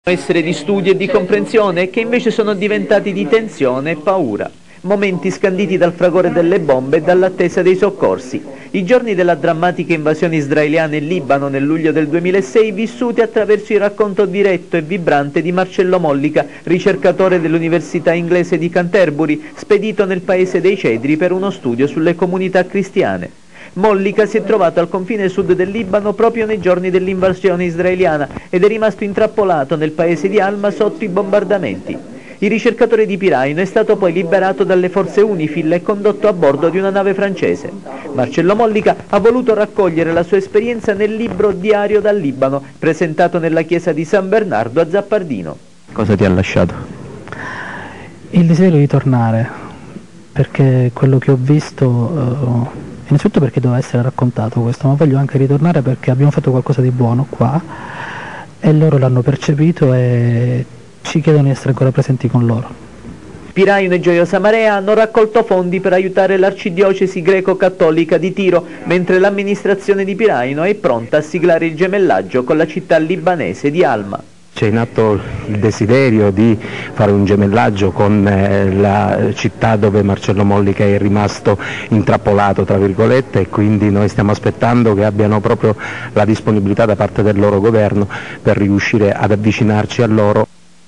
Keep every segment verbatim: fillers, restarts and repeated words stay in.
Essere di studio e di comprensione che invece sono diventati di tensione e paura. Momenti scanditi dal fragore delle bombe e dall'attesa dei soccorsi. I giorni della drammatica invasione israeliana in Libano nel luglio del duemilasei vissuti attraverso il racconto diretto e vibrante di Marcello Mollica, ricercatore dell'Università inglese di Canterbury, spedito nel paese dei Cedri per uno studio sulle comunità cristiane. Mollica si è trovato al confine sud del Libano proprio nei giorni dell'invasione israeliana ed è rimasto intrappolato nel paese di Alma sotto i bombardamenti. Il ricercatore di Piraino è stato poi liberato dalle forze UNIFIL e condotto a bordo di una nave francese. Marcello Mollica ha voluto raccogliere la sua esperienza nel libro Diario dal Libano, presentato nella chiesa di San Bernardo a Zappardino. Cosa ti ha lasciato? Il desiderio di tornare, perché quello che ho visto... Uh... Innanzitutto perché doveva essere raccontato questo, ma voglio anche ritornare perché abbiamo fatto qualcosa di buono qua e loro l'hanno percepito e ci chiedono di essere ancora presenti con loro. Piraino e Gioiosa Marea hanno raccolto fondi per aiutare l'arcidiocesi greco-cattolica di Tiro, mentre l'amministrazione di Piraino è pronta a siglare il gemellaggio con la città libanese di Alma. C'è in atto il desiderio di fare un gemellaggio con eh, la città dove Marcello Mollica è rimasto intrappolato, tra virgolette, e quindi noi stiamo aspettando che abbiano proprio la disponibilità da parte del loro governo per riuscire ad avvicinarci a loro.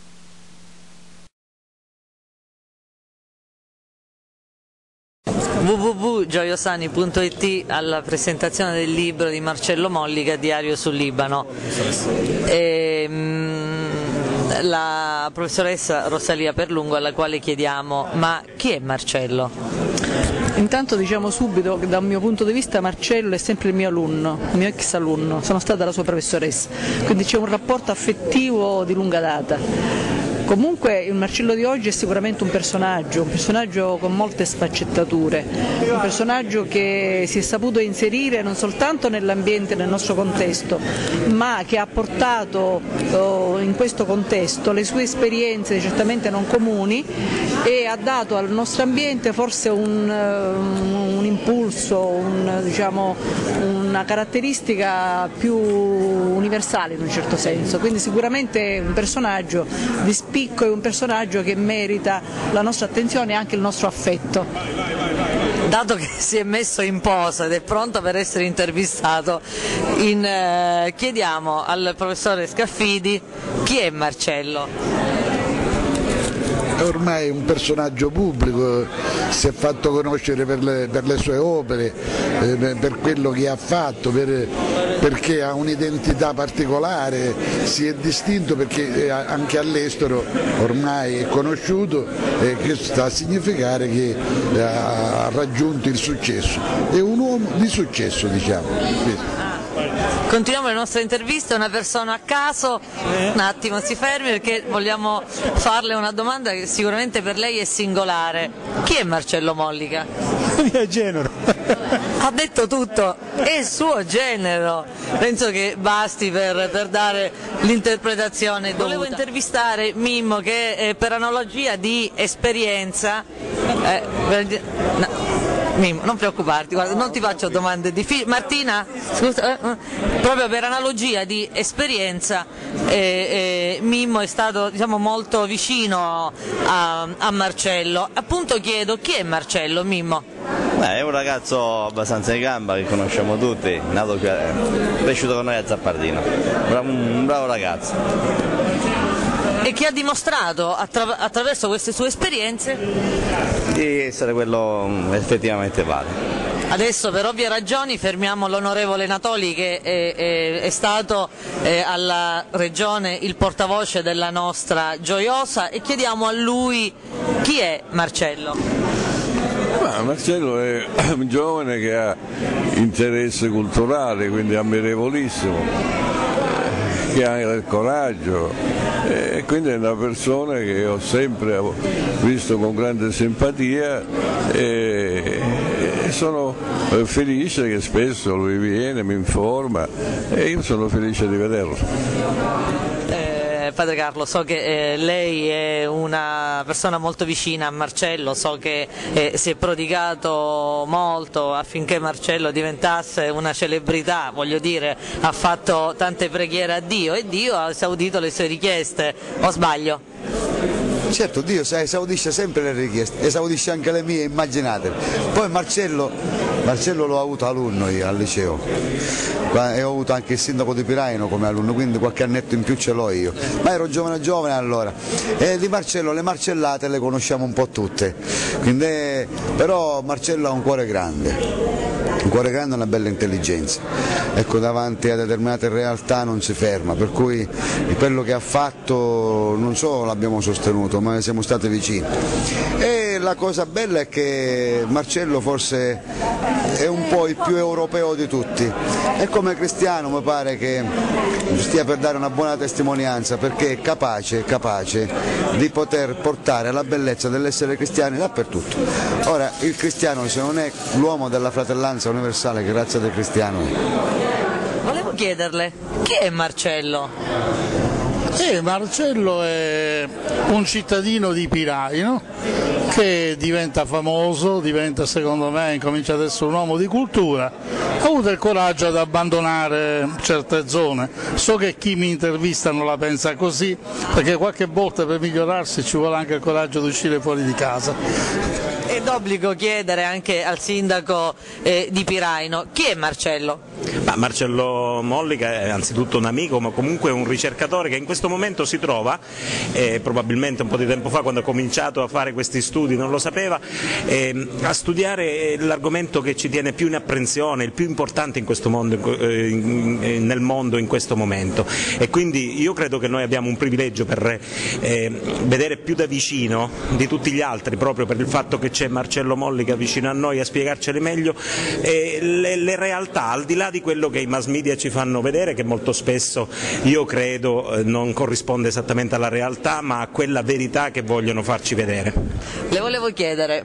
w w w punto gioiosani punto i t alla presentazione del libro di Marcello Mollica, Diario sul Libano. E, mh, la professoressa Rosalia Perlungo, alla quale chiediamo: ma chi è Marcello? Intanto diciamo subito che dal mio punto di vista Marcello è sempre il mio alunno, il mio ex alunno, sono stata la sua professoressa, quindi c'è un rapporto affettivo di lunga data. Comunque il Marcello di oggi è sicuramente un personaggio, un personaggio con molte sfaccettature, un personaggio che si è saputo inserire non soltanto nell'ambiente, nel nostro contesto, ma che ha portato oh, in questo contesto le sue esperienze certamente non comuni e ha dato al nostro ambiente forse un, un impulso, un, diciamo, una caratteristica più universale in un certo senso, quindi sicuramente un personaggio di spicco e un personaggio che merita la nostra attenzione e anche il nostro affetto. Dato che si è messo in posa ed è pronto per essere intervistato, in, eh, chiediamo al professore Scaffidi chi è Marcello. Ormai è un personaggio pubblico, si è fatto conoscere per le, per le sue opere, eh, per quello che ha fatto, per, perché ha un'identità particolare, si è distinto perché anche all'estero ormai è conosciuto e questo sta a significare che ha raggiunto il successo, è un uomo di successo, diciamo. Continuiamo le nostre interviste, una persona a caso, un attimo si fermi perché vogliamo farle una domanda che sicuramente per lei è singolare. Chi è Marcello Mollica? Mio genero. Ha detto tutto, è il suo genero, penso che basti per, per dare l'interpretazione dovuta. Volevo intervistare Mimmo che eh, per analogia di esperienza, eh, per, no. Mimmo, non preoccuparti, guarda, non ti faccio domande difficili. Martina, scusa, eh, proprio per analogia di esperienza, eh, eh, Mimmo è stato, diciamo, molto vicino a, a Marcello. Appunto chiedo, chi è Marcello, Mimmo? Beh, è un ragazzo abbastanza in gamba che conosciamo tutti, nato qui, cresciuto con noi a Zappardino, un bravo ragazzo. E che ha dimostrato attra attraverso queste sue esperienze di essere quello effettivamente vale. Adesso per ovvie ragioni fermiamo l'onorevole Natoli che è, è, è stato eh, alla Regione il portavoce della nostra Gioiosa e chiediamo a lui chi è Marcello. Ma Marcello è un giovane che ha interesse culturale, quindi ammirevolissimo, che ha il coraggio e quindi è una persona che ho sempre visto con grande simpatia e sono felice che spesso lui viene, mi informa e io sono felice di vederlo. Eh, eh, Padre Carlo, so che eh, lei è una persona molto vicina a Marcello, so che eh, si è prodigato molto affinché Marcello diventasse una celebrità, voglio dire, ha fatto tante preghiere a Dio e Dio ha esaudito le sue richieste, o sbaglio? Certo, Dio esaudisce sempre le richieste, esaudisce anche le mie, immaginate. Poi Marcello, Marcello l'ho avuto alunno io al liceo e ho avuto anche il sindaco di Piraino come alunno, quindi qualche annetto in più ce l'ho io, ma ero giovane giovane allora. E di Marcello le marcellate le conosciamo un po' tutte, quindi, però Marcello ha un cuore grande. Un cuore grande e una bella intelligenza, ecco, davanti a determinate realtà non si ferma, per cui quello che ha fatto non solo l'abbiamo sostenuto, ma siamo stati vicini. E la cosa bella è che Marcello forse è un po' il più europeo di tutti e come cristiano mi pare che stia per dare una buona testimonianza, perché è capace, è capace di poter portare la bellezza dell'essere cristiani dappertutto. Ora, il cristiano, se non è l'uomo della fratellanza universale, che razza del cristiano è? Volevo chiederle, chi è Marcello? Eh, Marcello è un cittadino di Piraino che diventa famoso, diventa, secondo me, incomincia ad essere un uomo di cultura, ha avuto il coraggio ad abbandonare certe zone. So che chi mi intervista non la pensa così, perché qualche volta per migliorarsi ci vuole anche il coraggio di uscire fuori di casa. È d'obbligo chiedere anche al sindaco eh, di Piraino, chi è Marcello? Ma Marcello Mollica è anzitutto un amico, ma comunque un ricercatore che in questo momento si trova, eh, probabilmente un po' di tempo fa quando ha cominciato a fare questi studi non lo sapeva, eh, a studiare l'argomento che ci tiene più in apprensione, il più importante in questo mondo, eh, in, in, nel mondo in questo momento, e quindi io credo che noi abbiamo un privilegio per eh, vedere più da vicino di tutti gli altri, proprio per il fatto che c'è Marcello Mollica vicino a noi a spiegarceli meglio eh, le, le realtà, al di là di quello che i mass media ci fanno vedere, che molto spesso io credo eh, non corrisponde esattamente alla realtà, ma a quella verità che vogliono farci vedere. Le volevo chiedere,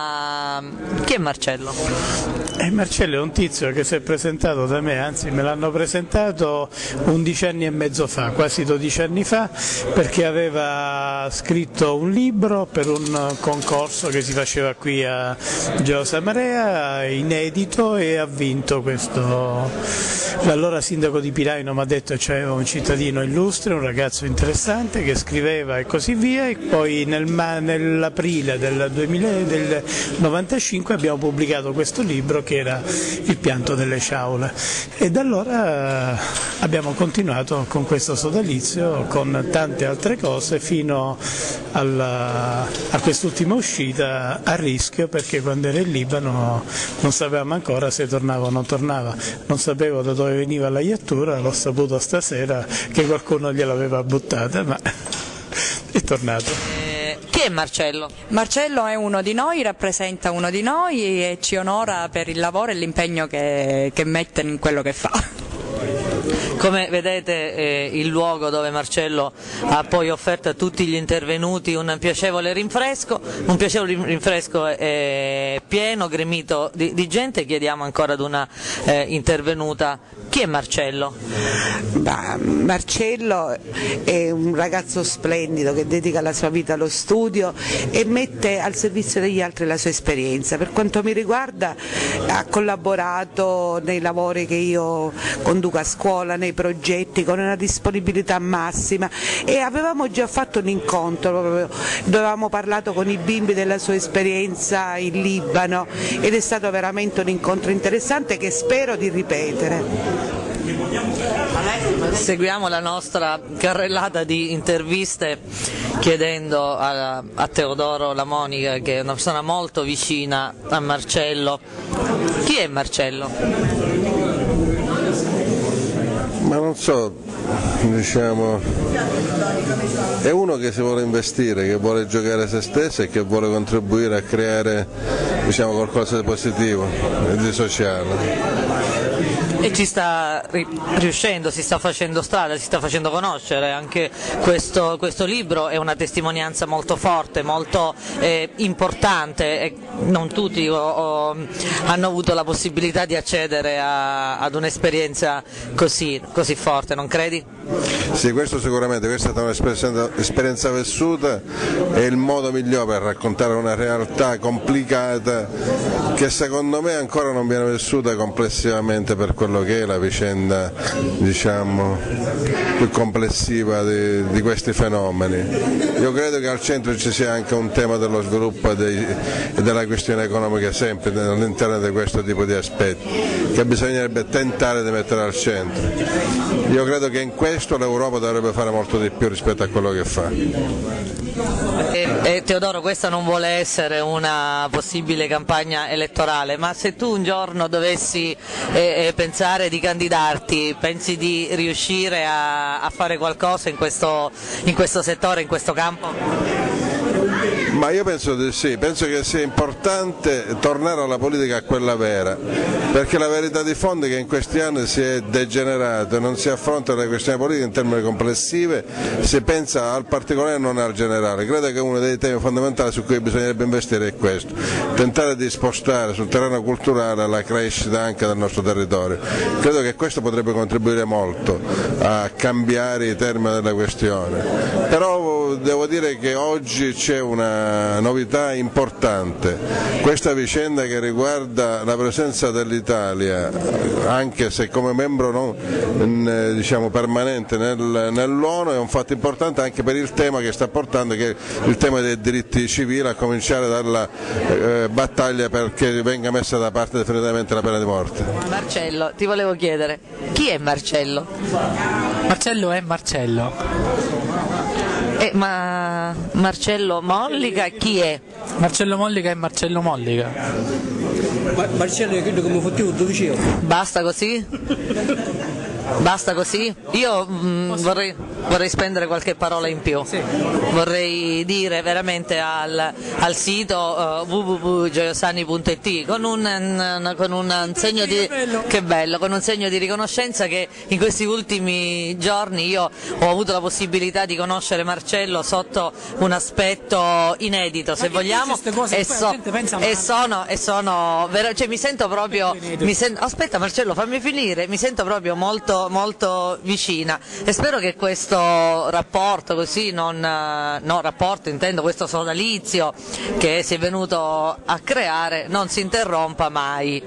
ma chi è Marcello? Eh, Marcello è un tizio che si è presentato da me, anzi me l'hanno presentato undici anni e mezzo fa, quasi dodici anni fa, perché aveva scritto un libro per un concorso che si faceva qui a Giosa Marea, inedito, e ha vinto questo. L'allora sindaco di Piraino mi ha detto che c'era un cittadino illustre, un ragazzo interessante che scriveva e così via, e poi nel, nell'aprile del, del novantacinque abbiamo pubblicato questo libro che era Il pianto delle sciaule, e da allora abbiamo continuato con questo sodalizio, con tante altre cose, fino alla, a quest'ultima uscita a rischio, perché quando ero in Libano non sapevamo ancora se tornava o non tornava, non sapevo da dove veniva la iattura, l'ho saputo stasera che qualcuno gliel'aveva buttata, ma è tornato. Chi è Marcello? Marcello è uno di noi, rappresenta uno di noi e ci onora per il lavoro e l'impegno che, che mette in quello che fa. Come vedete eh, il luogo dove Marcello ha poi offerto a tutti gli intervenuti un piacevole rinfresco, un piacevole rinfresco è pieno, gremito di, di gente. Chiediamo ancora ad una eh, intervenuta, chi è Marcello? Bah, Marcello è un ragazzo splendido che dedica la sua vita allo studio e mette al servizio degli altri la sua esperienza. Per quanto mi riguarda ha collaborato nei lavori che io conduco a scuola, nei progetti, con una disponibilità massima, e avevamo già fatto un incontro, proprio, dove avevamo parlato con i bimbi della sua esperienza in Libano, ed è stato veramente un incontro interessante che spero di ripetere. Seguiamo la nostra carrellata di interviste chiedendo a, a Teodoro Lamonica, che è una persona molto vicina a Marcello, chi è Marcello? Ma non so, diciamo, è uno che si vuole investire, che vuole giocare se stesso e che vuole contribuire a creare, diciamo, qualcosa di positivo e di sociale. E ci sta riuscendo, si sta facendo strada, si sta facendo conoscere. Anche questo, questo libro è una testimonianza molto forte, molto eh, importante, e non tutti o, o, hanno avuto la possibilità di accedere a, ad un'esperienza così, così forte, non credi? Sì, questo sicuramente, questa è stata un'esperienza esperienza vissuta, è il modo migliore per raccontare una realtà complicata che secondo me ancora non viene vissuta complessivamente per quello che è la vicenda, diciamo, più complessiva di, di questi fenomeni. Io credo che al centro ci sia anche un tema dello sviluppo e dei, della questione economica sempre all'interno di questo tipo di aspetti, che bisognerebbe tentare di mettere al centro. Io credo che in questo l'Europa dovrebbe fare molto di più rispetto a quello che fa. E, e Teodoro, questa non vuole essere una possibile campagna elettorale, ma se tu un giorno dovessi eh, pensare di candidarti, pensi di riuscire a, a fare qualcosa in questo, in questo settore, in questo campo? Ma io penso di sì, penso che sia importante tornare alla politica a quella vera, perché la verità di fondo è che in questi anni si è degenerato, non si affrontano le questioni politiche in termini complessive, si pensa al particolare e non al generale. Credo che uno dei temi fondamentali su cui bisognerebbe investire è questo, tentare di spostare sul terreno culturale la crescita anche del nostro territorio. Credo che questo potrebbe contribuire molto a cambiare i termini della questione, però devo dire che oggi c'è una novità importante, questa vicenda che riguarda la presenza dell'Italia, anche se come membro non, diciamo, permanente nel, nell'ONU, è un fatto importante anche per il tema che sta portando, che è il tema dei diritti civili, a cominciare dalla eh, battaglia perché venga messa da parte definitivamente la pena di morte. Marcello, ti volevo chiedere, chi è Marcello? Marcello è Marcello. Eh, ma Marcello Mollica chi è? Marcello Mollica è Marcello Mollica. Ma Marcello, io credo che mi fottevo dodici euro. Basta così? Basta così? Io mh, vorrei, vorrei spendere qualche parola in più. Sì. Vorrei dire veramente al, al sito uh, w w w punto gioiosani punto i t con un, un, con un segno di che bello, con un segno di riconoscenza che in questi ultimi giorni io ho avuto la possibilità di conoscere Marcello sotto un aspetto inedito, se vogliamo, e, so, e sono, e sono cioè, mi sento proprio mi sento, aspetta Marcello, fammi finire, mi sento proprio molto molto vicina e spero che questo rapporto così non, no rapporto intendo questo sodalizio che si è venuto a creare non si interrompa mai.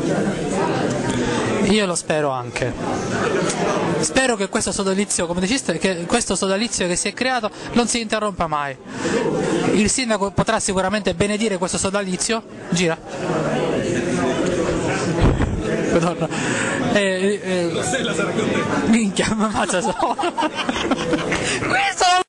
Io lo spero anche. Spero che questo sodalizio, come diceste, che questo sodalizio che si è creato non si interrompa mai. Il sindaco potrà sicuramente benedire questo sodalizio. Gira. Madonna. Eh, eh, minchia, ma mazza solo. Questo non